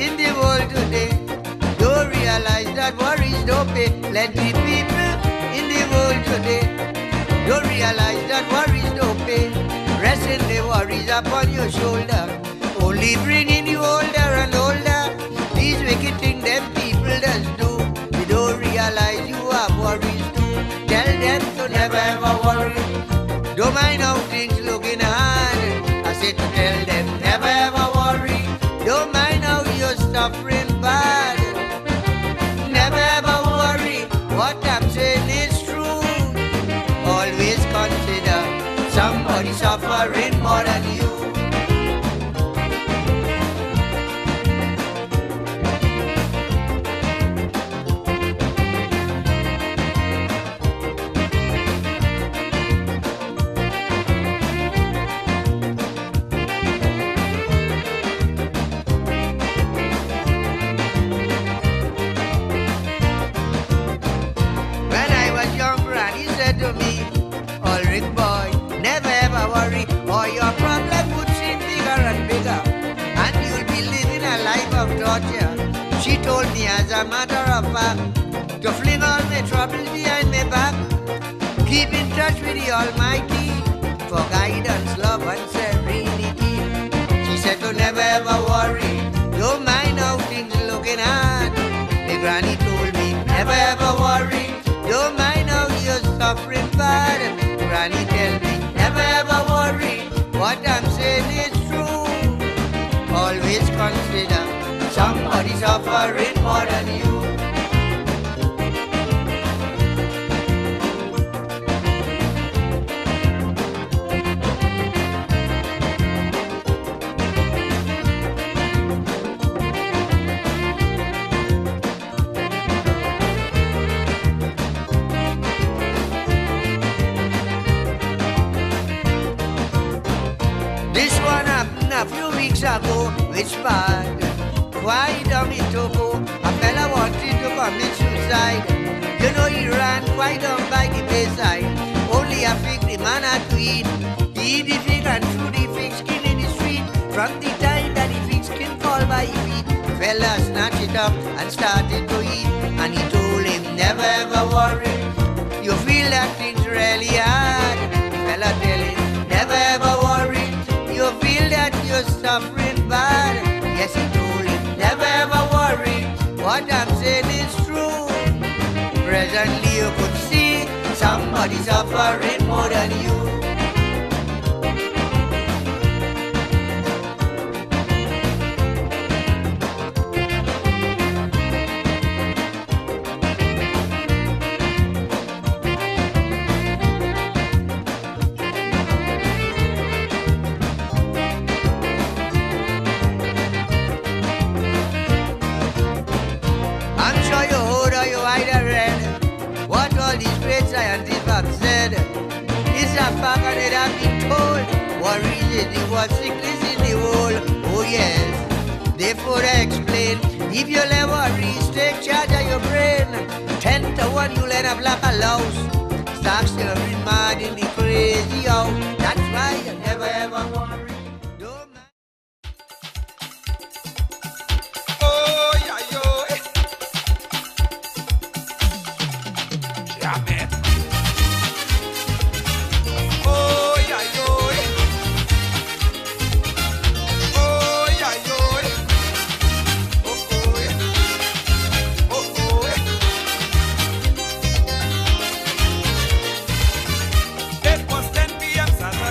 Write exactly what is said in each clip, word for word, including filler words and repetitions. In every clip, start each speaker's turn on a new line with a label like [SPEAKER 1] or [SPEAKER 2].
[SPEAKER 1] in the world today don't realize that worries don't pay. Plenty people in the world today don't realize that worries don't pay. Resting the worries upon your shoulder only bringing you older and older. These wicked things them people does do. They don't realize you have worries too. Tell them to never ever worry. Don't mind how things looking hard. I said to tell them never ever worry. Don't mind how you're suffering bad. Never ever worry. What I'm saying is true. Always consider somebody suffering more than you. To me, Ulrich boy, never ever worry, or your problem would seem bigger and bigger, and you'll be living a life of torture. She told me as a matter of fact, to fling all my troubles behind my back, keep in touch with the Almighty, for guidance, love and serenity. She said to never ever worry, don't mind how things looking hard. My granny told me, never ever worry, don't mind how you're suffering bad. Granny tell me, never ever worry. What I'm saying is true. Always consider somebody suffering more than you. A few weeks ago, which part? Quite down in Togo, a fella wanted to commit suicide. You know he ran quite down by the bayside. Only a fig the man had to eat. He eat the fig and threw the fig skin in the street. From the time that the fig skin fall by his feet, the fella snatched it up and started to eat. And he told him, never ever worry. You feel that thing's really hard. The fella tell him, never ever worry. You feel that you're suffering bad. Yes, he told him, never ever worry. What I'm saying is true. Presently you could see somebody suffering more than you. Scientists have said it's a fact and it has been told. Worries is the worst sickness in the world. Oh yes, therefore I explain. If you let worries take charge of your brain, ten to one you'll end up like a louse. Start stirring mad in the crazy house. That's why you never ever worry. Don't mind.
[SPEAKER 2] Oh yeah yo. Yeah man.
[SPEAKER 3] It was ten p m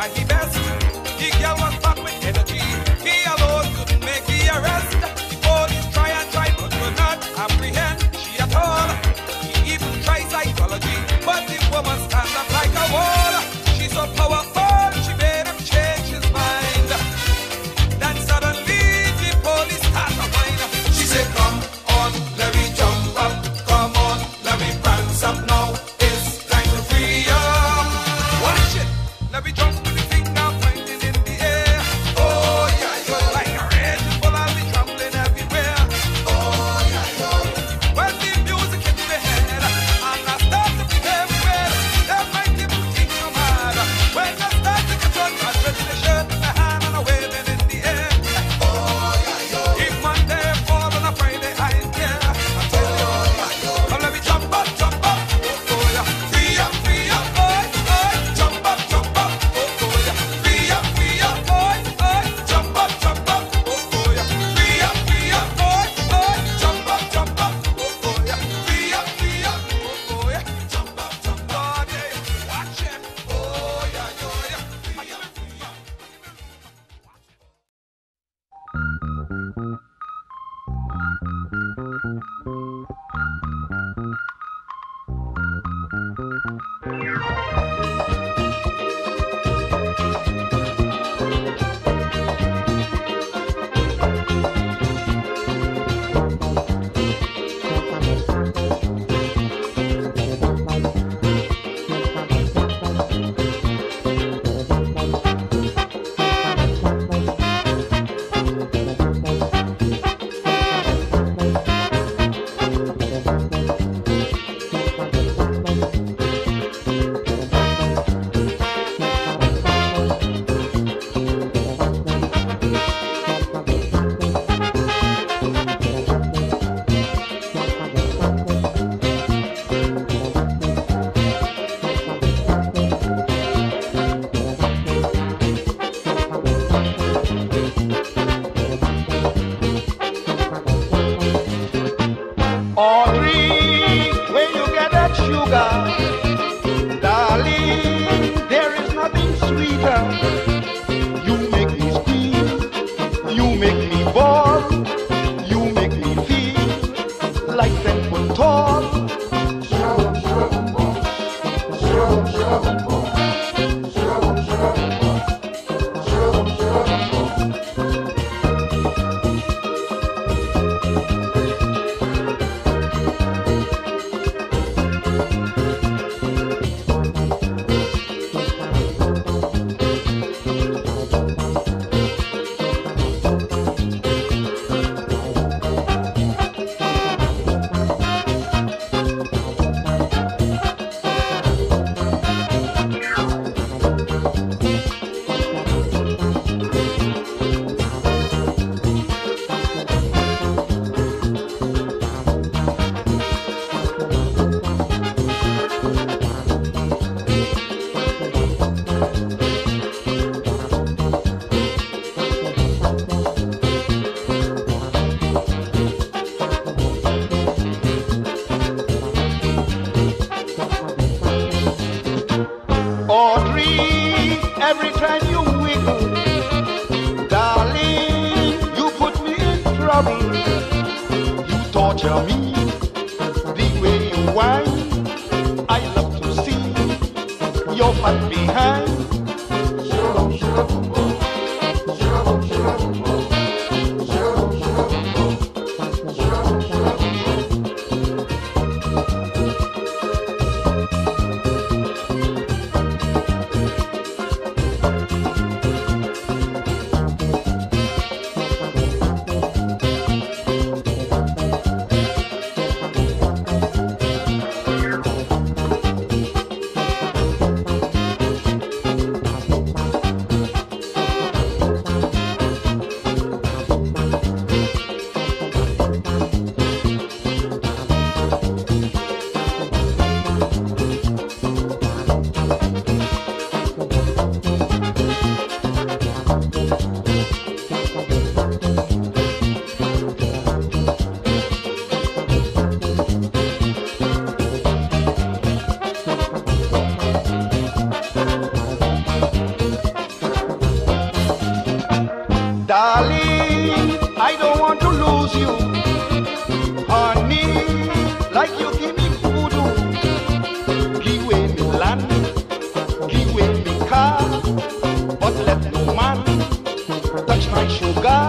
[SPEAKER 2] like the best. The girl was packed with energy. He alone couldn't make the arrest. The police try and try but could not apprehend she at all. He even tried psychology, but the woman stands up like a wall. She's so powerful, she made him change his mind. Then suddenly the police start to whine. She said, come on, let me jump up. Come on, let me prance up now. It's time to free up. Watch it, let me jump with the finger pointing in the air. Oh yeah, you're like a red bull, I'll be trembling everywhere. Oh yeah, yeah. When the music hits the head and I start to feel everywhere, that might give me think I'm mad. When I start to get on, I'm ready to shirt in the hand and I'm waving in the air. Oh yeah, yeah. If Monday fall on a Friday, I ain't care. I tell you, come let me jump up, jump up. Oh, oh yeah, free up, free up, oi, oi. Jump up, jump up. Oh, oh yeah, free up, free up, oi, oi. Jump up, jump up. Oh, oh yeah, free up, free up, oi, oi. Jump up, jump up. Oh, oh yeah, free up, free up. Oh, oh yeah, jump up, jump up. Yeah, watch it. Oh yeah, yeah, yeah. Free up, free up.
[SPEAKER 3] Audrey, where you get that sugar? Darling, there is nothing sweeter. You make me scream, you make me bawl, you make me feel like ten foot tall. Audrey, every time you wiggle, darling, you put me in trouble. You torture me the way you whine. I love to see your fat behind. Darling, I don't want to lose you. Honey, like you give me voodoo. Give away me land, give away me car, but let no man touch my sugar.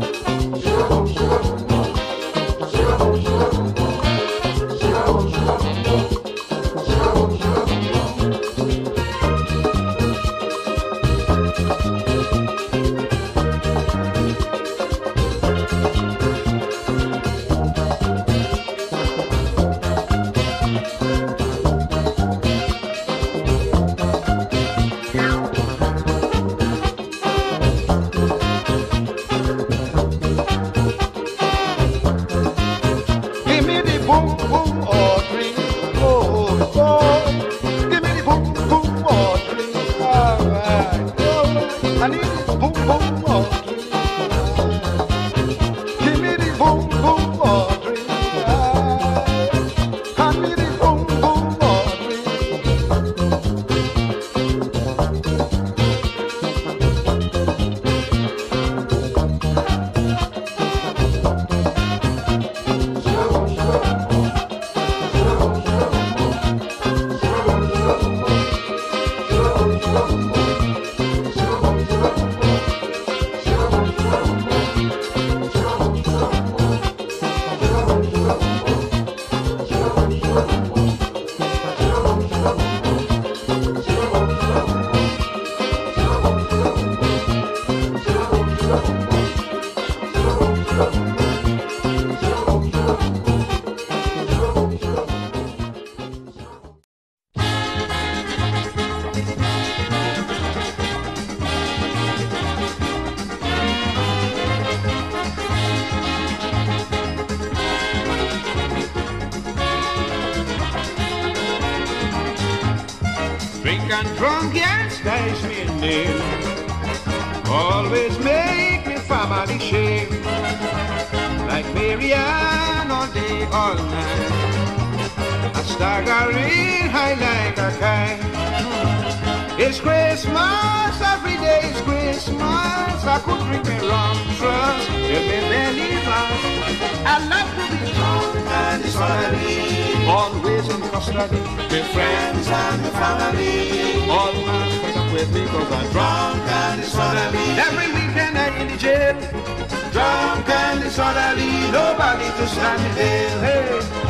[SPEAKER 4] Drink and drunk, yes, that's me name. Always make me family shame. Like Marianne all day, all night. A staggering high like a kite. It's Christmas, every day is Christmas. I could drink me rum, trust, till me belly burst. I love to be drunk and disorderly. Always in custody, with friends and the family. All man fed up with me cause I'm drunk and disorderly. Every weekend I'm in the jail. Drunk and disorderly, nobody to stand me bail. Hey.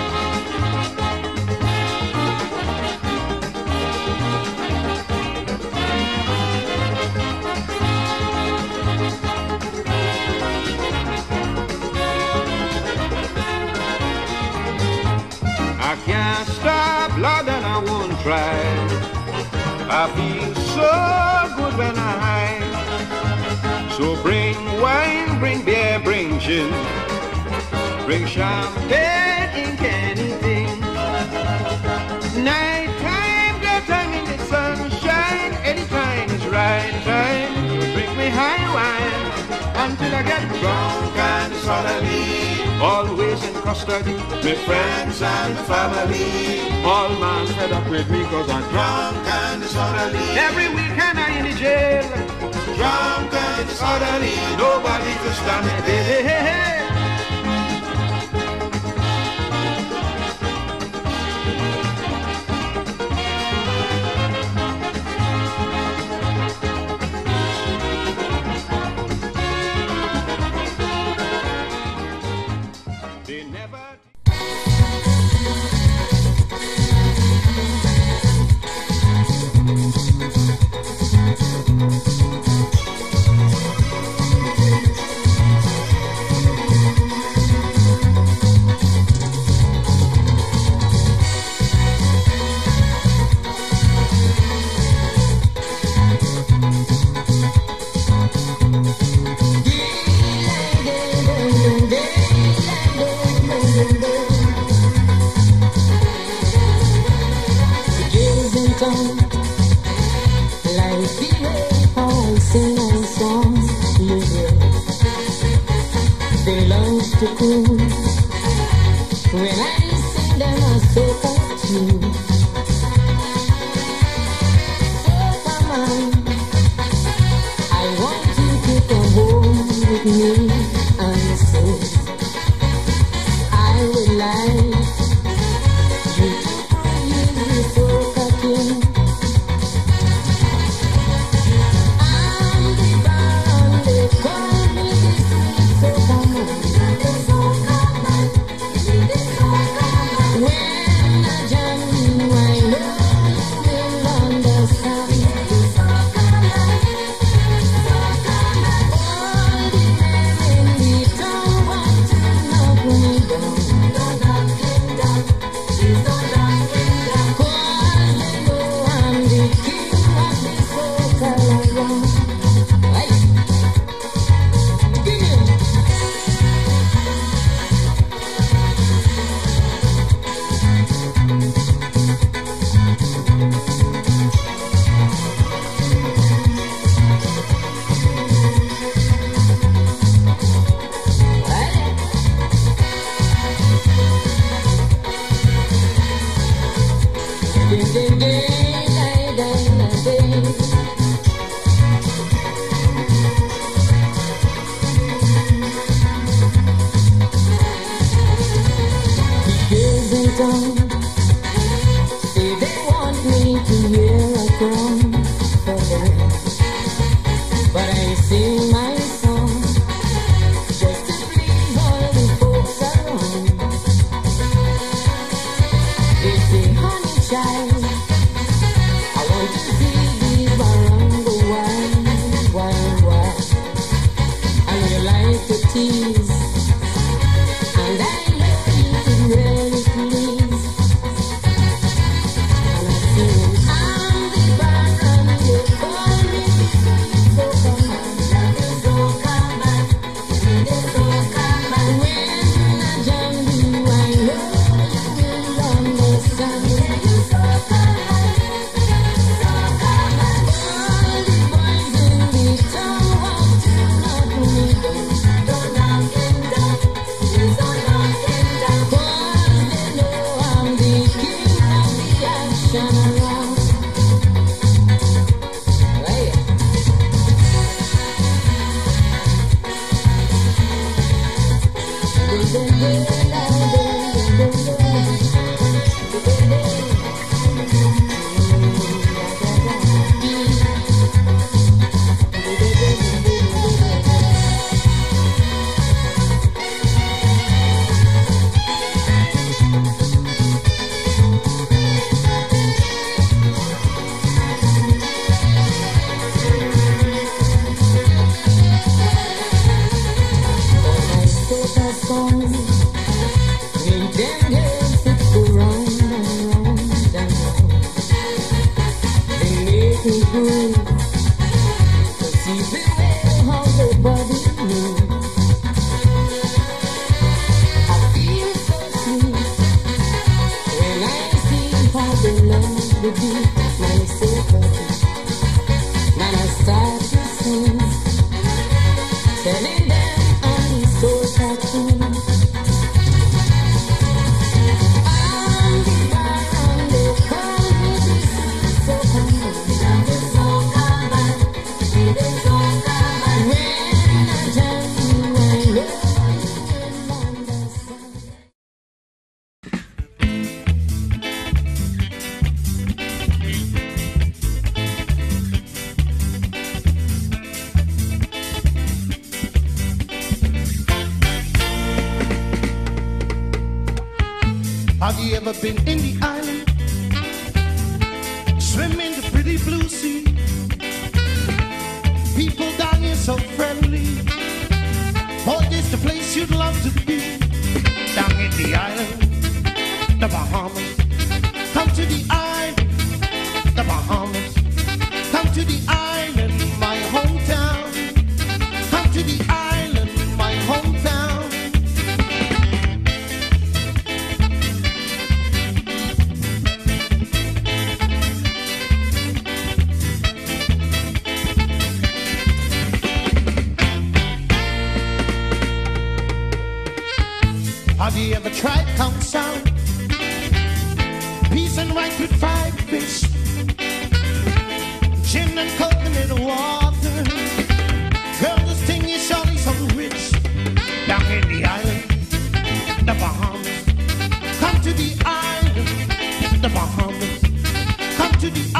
[SPEAKER 4] I can't stop, Lord, and I won't try. I feel so good when I hide. So bring wine, bring beer, bring gin, bring champagne, ink, anything. Night time, daytime in the sunshine, anytime is right time. So drink me high wine until I get drunk and disorderly. Always in custody, with friends and the family. All man fed up with me cause I'm drunk and disorderly. Every weekend I in the jail. Drunk and disorderly, nobody to stand me. Hey, hey, hey, hey.
[SPEAKER 5] To cool. When I sing them, I so you. So come on, I want you to come home. me, and so I would like you to put me soca king. I'm the baron, they call me the sweet soca man. The soca man, the soca man. When I jam you, I know you will understand. The soca man, soca man. All the men in the town want to knock me down. Don't knock him down, please don't knock him down. 'Cause they know I'm the king of the soca land. Hey, give me. Say they want me to wear a crown for them, but I sing my song just to please all the folks around. They say, honey child, I want to see these barango wild, wild, wild. And you like to tease, and I know you could really please. And I sing, I'm the baron, they call me the sweet soca man. The soca man, the soca man. When I jam you, I know you will understand. The soca man, soca man. All the boys in the town want to knock me down. Don't knock him down, please don't knock him down. 'Cause they know I'm the king of the action around. Hey. My soca song, make them girls to go round and round and round. They make me groove, to see the way how their body moves. I feel so sweet when I see how they love the beat. My soca beat, man, I start to sing, telling them I'm soca king. I'm the baron, they call me the sweet soca man. The soca man, the soca man. When I jam you, I know you will understand.
[SPEAKER 3] Have you ever been in the island? Swim in the pretty blue sea. People down here so friendly. Oh, this the place you'd love to be. Down in the island, the Bahamas. Come to the island, the Bahamas. Come to the island, my hometown. Come to the island, my hometown. Have you ever tried Count Sound? Peace and right with five fish. Gin and coconut water. Girl, this thing is surely so rich. to the